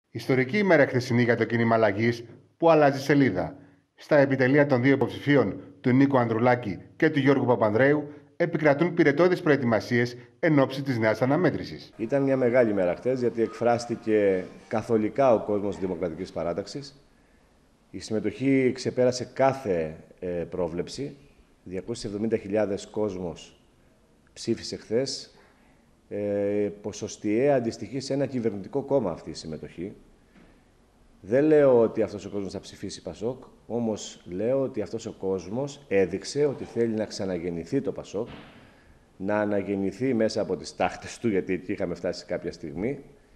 Ιστορική ημέρα χθεσινή για το κίνημα αλλαγής που αλλάζει σελίδα. Στα επιτελεία των δύο υποψηφίων, του Νίκου Ανδρουλάκη και του Γιώργου Παπανδρέου, επικρατούν πυρετώδεις προετοιμασίες εν ώψη της νέας αναμέτρησης. Ήταν μια μεγάλη μέρα χθες, γιατί εκφράστηκε καθολικά ο κόσμος της Δημοκρατικής Παράταξης. Η συμμετοχή ξεπέρασε κάθε πρόβλεψη. 270.000 κόσμος ψήφισε χθες. Ποσοστιαία αντιστοιχεί σε ένα κυβερνητικό κόμμα αυτή η συμμετοχή. Δεν λέω ότι αυτός ο κόσμος θα ψηφίσει Πασόκ, όμως λέω ότι αυτός ο κόσμος έδειξε ότι θέλει να ξαναγεννηθεί το Πασόκ, να αναγεννηθεί μέσα από τις τάχτες του, γιατί εκεί είχαμε φτάσει κάποια στιγμή,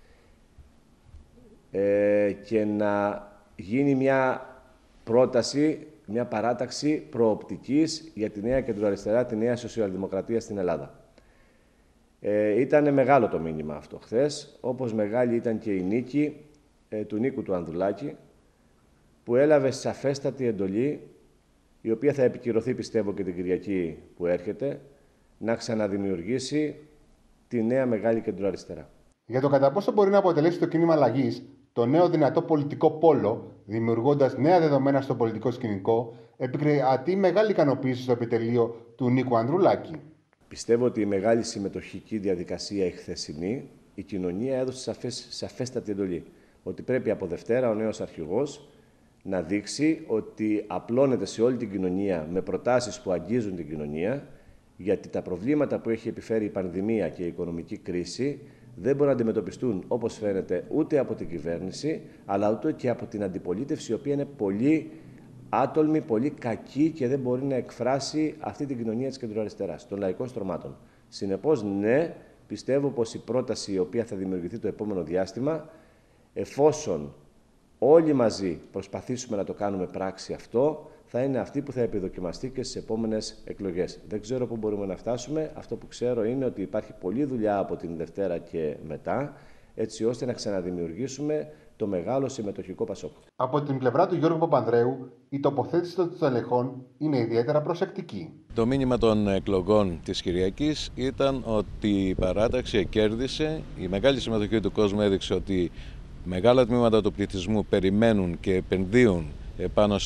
και να γίνει μια πρόταση, μια παράταξη προοπτικής για τη νέα κεντροαριστερά, τη νέα σοσιαλδημοκρατία στην Ελλάδα. Ήταν μεγάλο το μήνυμα αυτό χθες, όπως μεγάλη ήταν και η νίκη του Νίκου του Ανδρουλάκη, που έλαβε σαφέστατη εντολή, η οποία θα επικυρωθεί, πιστεύω, και την Κυριακή που έρχεται, να ξαναδημιουργήσει τη νέα μεγάλη κεντροαριστερά. Για το κατά πόσο μπορεί να αποτελέσει το κίνημα αλλαγής το νέο δυνατό πολιτικό πόλο, δημιουργώντας νέα δεδομένα στο πολιτικό σκηνικό, επικρατεί μεγάλη ικανοποίηση στο επιτελείο του Νίκου Ανδρουλάκη. Πιστεύω ότι η μεγάλη συμμετοχική διαδικασία η χθεσινή, η κοινωνία έδωσε σαφέστατη εντολή. Ότι πρέπει από Δευτέρα ο νέος αρχηγός να δείξει ότι απλώνεται σε όλη την κοινωνία με προτάσεις που αγγίζουν την κοινωνία, γιατί τα προβλήματα που έχει επιφέρει η πανδημία και η οικονομική κρίση δεν μπορούν να αντιμετωπιστούν, όπως φαίνεται, ούτε από την κυβέρνηση, αλλά ούτε και από την αντιπολίτευση, η οποία είναι πολύ άτολμη, πολύ κακή και δεν μπορεί να εκφράσει αυτή την κοινωνία της κεντροαριστεράς, των λαϊκών στρωμάτων. Συνεπώς, ναι, πιστεύω πως η πρόταση η οποία θα δημιουργηθεί το επόμενο διάστημα, εφόσον όλοι μαζί προσπαθήσουμε να το κάνουμε πράξη αυτό, θα είναι αυτή που θα επιδοκιμαστεί και στις επόμενες εκλογές. Δεν ξέρω πού μπορούμε να φτάσουμε. Αυτό που ξέρω είναι ότι υπάρχει πολλή δουλειά από την Δευτέρα και μετά, έτσι ώστε να ξαναδημιουργήσουμε το μεγάλο συμμετοχικό Πασόκ. Από την πλευρά του Γιώργου Παπανδρέου, η τοποθέτηση των στελεχών είναι ιδιαίτερα προσεκτική. Το μήνυμα των εκλογών της Κυριακής ήταν ότι η παράταξη κέρδισε, η μεγάλη συμμετοχή του κόσμου έδειξε ότι μεγάλα τμήματα του πληθυσμού περιμένουν και επενδύουν πάνω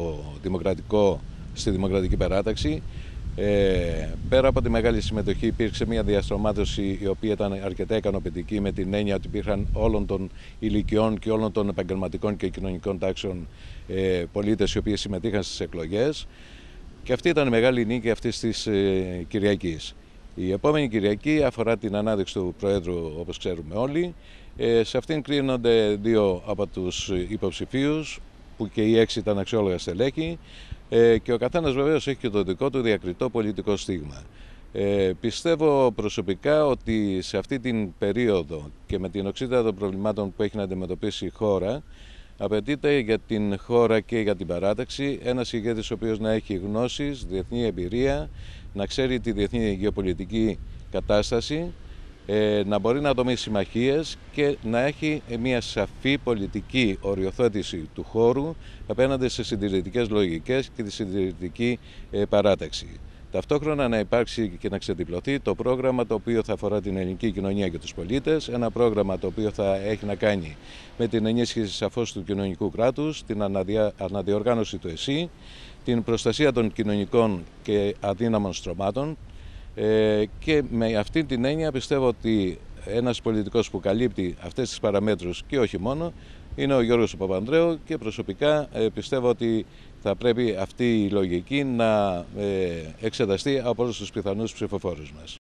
στη δημοκρατική παράταξη. Πέρα από τη μεγάλη συμμετοχή υπήρξε μια διαστρωμάτωση η οποία ήταν αρκετά ικανοποιητική, με την έννοια ότι υπήρχαν όλων των ηλικιών και όλων των επαγγελματικών και κοινωνικών τάξεων πολίτες οι οποίοι συμμετείχαν στις εκλογές, και αυτή ήταν η μεγάλη νίκη αυτής της Κυριακής. Η επόμενη Κυριακή αφορά την ανάδειξη του Προέδρου, όπως ξέρουμε όλοι. Σε αυτήν κρίνονται δύο από τους υποψηφίους, που και οι 6 ήταν αξιόλογα στελέχη, και ο καθένας βεβαίως έχει και το δικό του διακριτό πολιτικό στίγμα. Πιστεύω προσωπικά ότι σε αυτή την περίοδο και με την οξύτητα των προβλημάτων που έχει να αντιμετωπίσει η χώρα, απαιτείται για την χώρα και για την παράταξη ένας ηγέτης ο οποίος να έχει γνώσεις, διεθνή εμπειρία, να ξέρει τη διεθνή γεωπολιτική κατάσταση, να μπορεί να δομήσει συμμαχίες και να έχει μια σαφή πολιτική οριοθέτηση του χώρου απέναντι σε συντηρητικές λογικές και τη συντηρητική παράταξη. Ταυτόχρονα να υπάρξει και να ξεδιπλωθεί το πρόγραμμα το οποίο θα αφορά την ελληνική κοινωνία και τους πολίτες, ένα πρόγραμμα το οποίο θα έχει να κάνει με την ενίσχυση σαφώς του κοινωνικού κράτους, την αναδιοργάνωση του ΕΣΥ, την προστασία των κοινωνικών και αδύναμων στρωμάτων, και με αυτή την έννοια πιστεύω ότι ένας πολιτικός που καλύπτει αυτές τις παραμέτρους και όχι μόνο είναι ο Γιώργος Παπανδρέου, και προσωπικά πιστεύω ότι θα πρέπει αυτή η λογική να εξεταστεί από όλους τους πιθανούς ψηφοφόρους μας.